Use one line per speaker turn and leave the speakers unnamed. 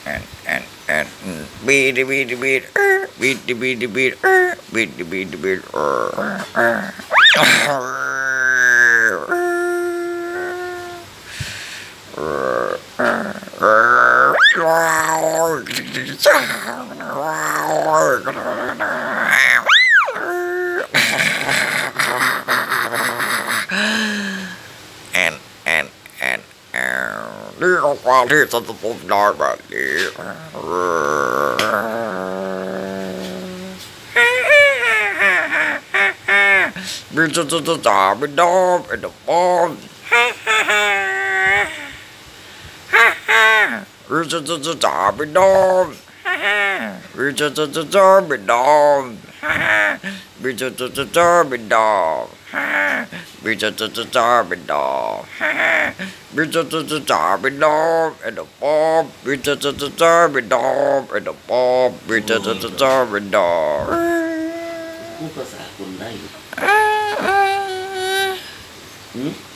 and beat the beat the beat beat the beat the beat beat the beat the beat and little qualities of the book about you. Bitches of the zombie dog and the bomb. Bitches of the zombie dog. Bitches of the zombie dog. Bitches of the zombie dog. Bitches of the zombie dog. Bitches of the zombie dog and the bomb. Bitches of the zombie dog and the bomb. Bitches of the zombie dog.
พูดภาษาคนได้หรือ